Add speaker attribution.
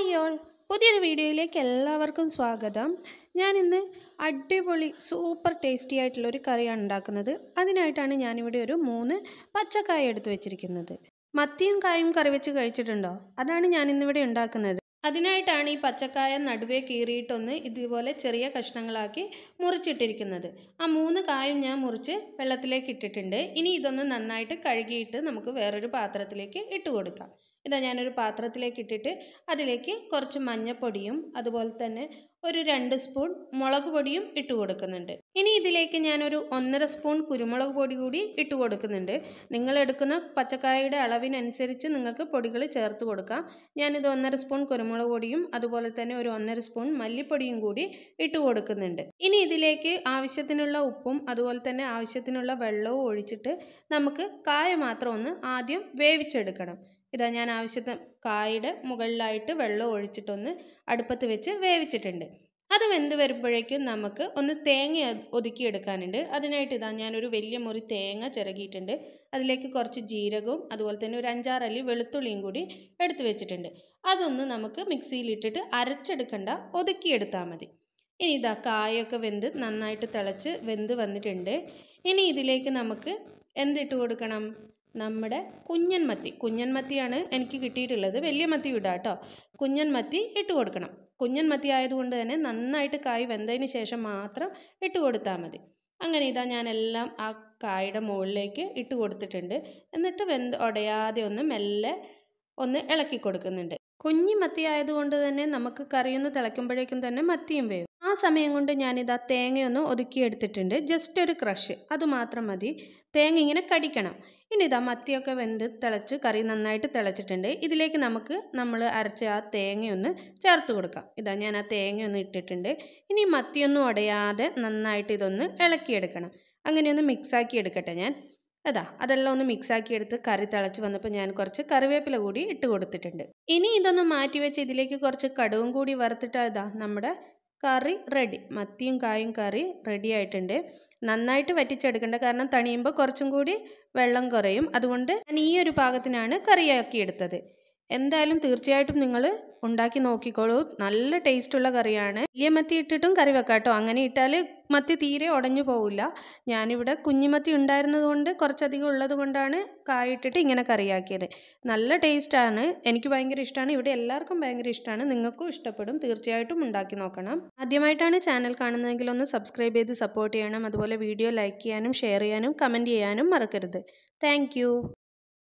Speaker 1: Hi all, പുതിയൊരു വീഡിയോയിലേക്ക് എല്ലാവർക്കും സ്വാഗതം. ഞാനിന്ന് അടിപൊളി സൂപ്പർ ടേസ്റ്റി ആയിട്ടുള്ളൊരു കറിയാണ് ഉണ്ടാക്കുന്നത്. അതിനായിട്ടാണ് ഞാനിവിടെ ഒരു 3 പച്ചക്കായ എടുത്ത് വെച്ചിരിക്കുന്നത്. മത്തിയും കായും കറി വെച്ച് കഴിച്ചിട്ടുണ്ടോ? അതാണ് ഞാനിന്നിവിടെ ഉണ്ടാക്കുന്നത്. അതിനായിട്ടാണ് ഈ പച്ചക്കായ നടുവേ കീറിയിട്ടൊന്ന് ഇതുപോലെ ചെറിയ കഷ്ണങ്ങളാക്കി മുറിച്ചിട്ടിരിക്കുന്നത്. ആ 3 കായും ഞാൻ മുറിച്ച് വെള്ളത്തിലേക്ക് ഇട്ടിട്ടുണ്ട്. ഇനി ഇതൊന്ന് നന്നായിട്ട് കഴുകിയിട്ട് നമുക്ക് വേറൊരു പാത്രത്തിലേക്ക് ഇട്ട് കൊടുക്കാം. ഇതാ ഞാനൊരു പാത്രത്തിലേക്ക് ഇട്ടിട്ട് അതിലേക്ക് കുറച്ച് മഞ്ഞൾപ്പൊടിയും അതുപോലെ തന്നെ ഒരു 2 സ്പൂൺ മുളക് പൊടിയും ഇട്ട് കൊടുക്കുന്നുണ്ട്. ഇനി ഇതിലേക്ക് ഞാനൊരു 1.5 സ്പൂൺ കുരുമുളക് പൊടി കൂടി ഇട്ട് കൊടുക്കുന്നുണ്ട്. നിങ്ങൾ എടുക്കുന്ന പച്ചക്കായയുടെ അളവിനനുസരിച്ച് നിങ്ങൾക്ക് പൊടികൾ ചേർത്ത് കൊടുക്കാം. ഞാനിത് 1.5 സ്പൂൺ കുരുമുളക് പൊടിയും അതുപോലെ തന്നെ ഒരു 1.5 സ്പൂൺ മല്ലിപ്പൊടിയും കൂടി ഇട്ട് കൊടുക്കുന്നുണ്ട്. ഇനി ഇതിലേക്ക് ആവശ്യത്തിനുള്ള ഉപ്പും അതുപോലെ തന്നെ ആവശ്യത്തിനുള്ള വെള്ളവും ഒഴിച്ചിട്ട് നമുക്ക് കായ മാത്രം ഒന്ന് ആദ്യം വേവിച്ചെടുക്കണം. ഇതാ ഞാൻ ആവശ്യത്തിന് കായയുടെ മുകളിലായിട്ട് വെള്ളം ഒഴിച്ചിട്ടൊന്ന് അടുപ്പത്ത് വെച്ച് വേവിച്ചിട്ടുണ്ട്. അത് വെന്ത് വരുമ്പോഴേക്കും നമുക്ക് ഒന്ന് തേങ്ങ ഒതുക്കിയെടുക്കാനുണ്ട്. അതിനായിട്ട് ഇതാ ഞാനൊരു വലിയ മുറി തേങ്ങ ചിരകിയിട്ടുണ്ട്. അതിലേക്ക് കുറച്ച് ജീരകവും അതുപോലെ തന്നെ ഒരു 5-6 അല്ലി വെളുത്തുള്ളിയും കൂടി എടുത്തു വെച്ചിട്ടുണ്ട്. അതൊന്ന് നമുക്ക് മിക്സിയിലിട്ടിട്ട് അരച്ചെടുക്കണ്ട, ഒതുക്കിയെടുത്താൽ മതി. ഇനി ഇതാ കായൊക്കെ നന്നായിട്ട് തിളച്ച് വെന്ത് വന്നിട്ടുണ്ട്. ഇനി ഇതിലേക്ക് നമുക്ക് എന്തിട്ട് കൊടുക്കണം? നമ്മുടെ കുഞ്ഞൻ മത്തിയാണ് എനിക്ക് കിട്ടിയിട്ടുള്ളത്. വലിയ മത്തി ഇടാം കേട്ടോ. കുഞ്ഞൻ മത്തി ഇട്ട് കൊടുക്കണം. കുഞ്ഞൻ മത്തി ആയതുകൊണ്ട് തന്നെ നന്നായിട്ട് കായ് വെന്തതിന് ശേഷം മാത്രം ഇട്ട് കൊടുത്താൽ മതി. അങ്ങനെ ഇതാ ഞാനെല്ലാം ആ കായുടെ മുകളിലേക്ക് ഇട്ട് കൊടുത്തിട്ടുണ്ട്. എന്നിട്ട് ഉടയാതെ ഒന്ന് മെല്ലെ ഒന്ന് ഇളക്കി കൊടുക്കുന്നുണ്ട്. കുഞ്ഞി മത്തി ആയതുകൊണ്ട് തന്നെ നമുക്ക് കറിയൊന്ന് തിളയ്ക്കുമ്പോഴേക്കും തന്നെ മത്തിയും വേവും. ആ സമയം കൊണ്ട് ഞാനിതാ തേങ്ങയൊന്ന് ഒതുക്കിയെടുത്തിട്ടുണ്ട്. ജസ്റ്റ് ഒരു ക്രഷ്, അത് മാത്രം മതി. തേങ്ങ ഇങ്ങനെ കടിക്കണം. ഇനി ഇതാ മത്തിയൊക്കെ തിളച്ച് കറി നന്നായിട്ട് തിളച്ചിട്ടുണ്ട്. ഇതിലേക്ക് നമ്മൾ അരച്ച ആ തേങ്ങയൊന്ന് ചേർത്ത് കൊടുക്കാം. ഇതാ ഞാൻ ആ തേങ്ങയൊന്ന് ഇട്ടിട്ടുണ്ട്. ഇനി മത്തിയൊന്നും ഉടയാതെ നന്നായിട്ട് ഇതൊന്ന് ഇളക്കിയെടുക്കണം. അങ്ങനെയൊന്ന് മിക്സാക്കി എടുക്കട്ടെ ഞാൻ. അതെല്ലാം ഒന്ന് മിക്സാക്കി എടുത്ത് കറി തിളച്ച് വന്നപ്പോൾ ഞാൻ കുറച്ച് കറിവേപ്പില കൂടി ഇട്ട് കൊടുത്തിട്ടുണ്ട്. ഇനി ഇതൊന്ന് മാറ്റി വെച്ച് ഇതിലേക്ക് കുറച്ച് കടുകും കൂടി വറുത്തിട്ട് നമ്മുടെ കറി റെഡി. മത്തിയും കായും കറി റെഡി ആയിട്ടുണ്ട്. നന്നായിട്ട് വറ്റിച്ചെടുക്കേണ്ട, കാരണം തണിയുമ്പോൾ കുറച്ചും കൂടി വെള്ളം കുറയും. അതുകൊണ്ട് ഞാൻ ഈ ഒരു പാകത്തിനാണ് കറിയാക്കി എടുത്തത്. എന്തായാലും തീർച്ചയായിട്ടും നിങ്ങൾ ഉണ്ടാക്കി നോക്കിക്കോളൂ. നല്ല ടേസ്റ്റുള്ള കറിയാണ്. വലിയ മത്തി ഇട്ടിട്ടും കറി വെക്കാം കേട്ടോ. അങ്ങനെ ഇട്ടാൽ മത്തി തീരെ ഉടഞ്ഞു പോവില്ല. ഞാനിവിടെ കുഞ്ഞിമത്തി ഉണ്ടായിരുന്നത് കൊണ്ട് കുറച്ചധികം ഉള്ളത് കൊണ്ടാണ് കായ ഇട്ടിട്ട് ഇങ്ങനെ കറിയാക്കിയത്. നല്ല ടേസ്റ്റാണ്. എനിക്ക് ഭയങ്കര ഇഷ്ടമാണ്. ഇവിടെ എല്ലാവർക്കും ഭയങ്കര ഇഷ്ടമാണ്. നിങ്ങൾക്കും ഇഷ്ടപ്പെടും. തീർച്ചയായിട്ടും ഉണ്ടാക്കി നോക്കണം. ആദ്യമായിട്ടാണ് ചാനൽ കാണുന്നതെങ്കിൽ ഒന്ന് സബ്സ്ക്രൈബ് ചെയ്ത് സപ്പോർട്ട് ചെയ്യണം. അതുപോലെ വീഡിയോ ലൈക്ക് ചെയ്യാനും ഷെയർ ചെയ്യാനും കമൻറ്റ് ചെയ്യാനും മറക്കരുത്. താങ്ക്